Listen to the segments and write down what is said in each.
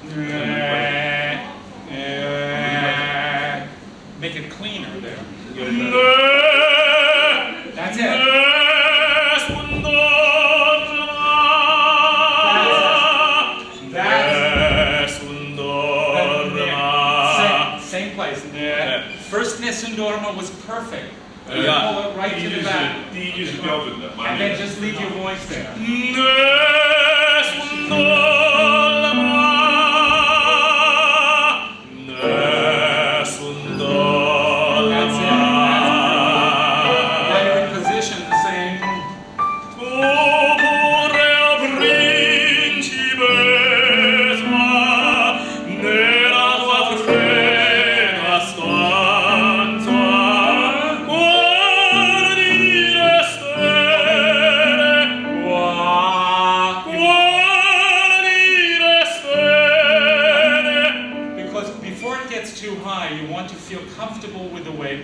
Make it cleaner there. That's it. Same place. First Nessun dorma was perfect. You pull it right to the back. And then just leave your voice there. Too high, you want to feel comfortable with the way.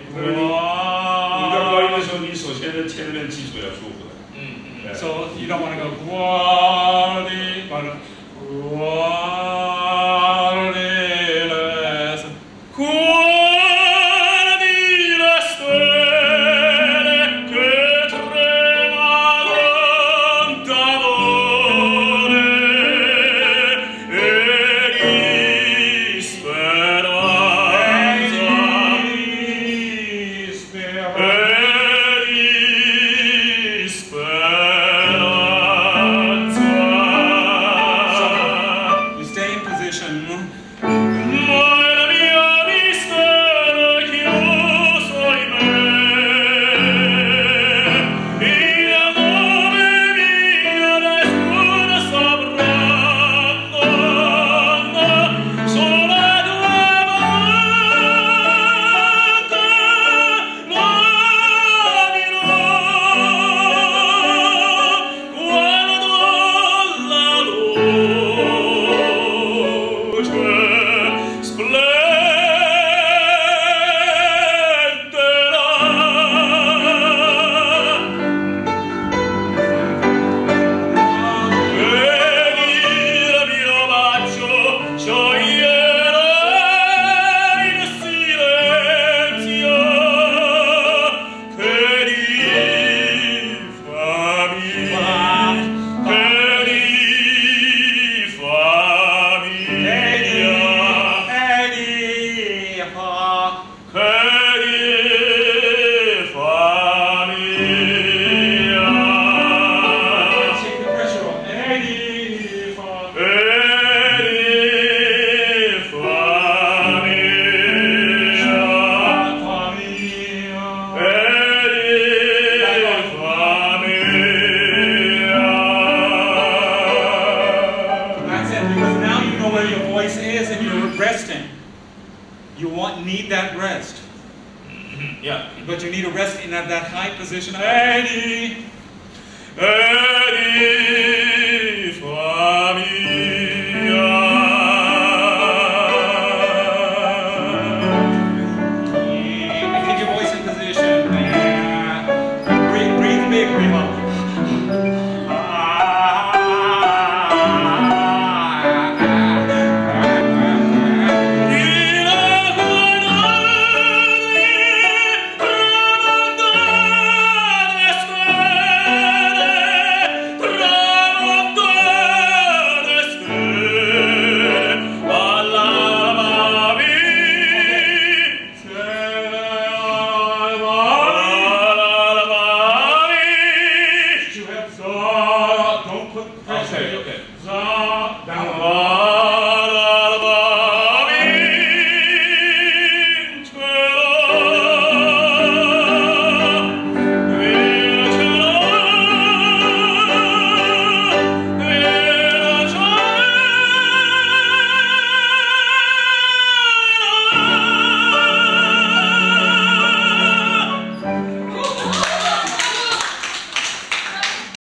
So you don't want to go guardi, but need that rest. Yeah. But you need a rest in that high position. Eddie, Eddie, famiglia. Keep your voice in position. Breathe big, breathe up. Okay. Down.